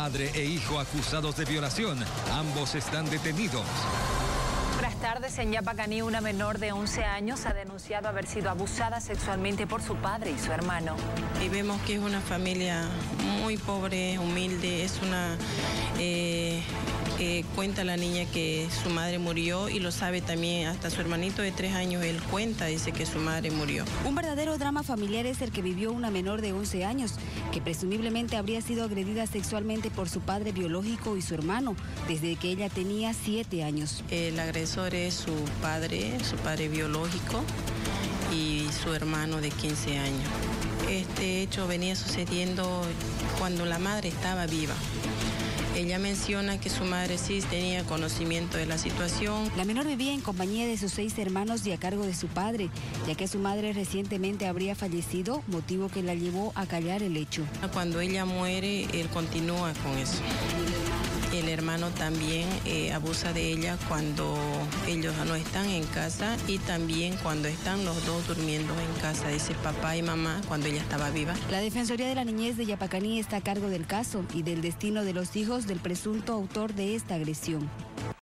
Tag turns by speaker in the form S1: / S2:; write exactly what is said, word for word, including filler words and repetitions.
S1: Padre e hijo acusados de violación. Ambos están detenidos.
S2: Buenas tardes. En Yapacaní, una menor de once años ha denunciado haber sido abusada sexualmente por su padre y su hermano.
S3: Y vemos que es una familia muy pobre, humilde. Es una... Eh, eh, cuenta la niña que su madre murió y lo sabe también, hasta su hermanito de tres años, él cuenta, dice que su madre murió.
S4: Un verdadero drama familiar es el que vivió una menor de once años, que presumiblemente habría sido agredida sexualmente por su padre biológico y su hermano, desde que ella tenía siete años.
S3: El agresor es su padre, su padre biológico y su hermano de quince años. Este hecho venía sucediendo cuando la madre estaba viva. Ella menciona que su madre sí tenía conocimiento de la situación.
S4: La menor vivía en compañía de sus seis hermanos y a cargo de su padre, ya que su madre recientemente habría fallecido, motivo que la llevó a callar el hecho.
S3: Cuando ella muere, él continúa con eso. El hermano también eh, abusa de ella cuando ellos no están en casa y también cuando están los dos durmiendo en casa, dice papá y mamá, cuando ella estaba viva.
S4: La Defensoría de la Niñez de Yapacaní está a cargo del caso y del destino de los hijos del presunto autor de esta agresión.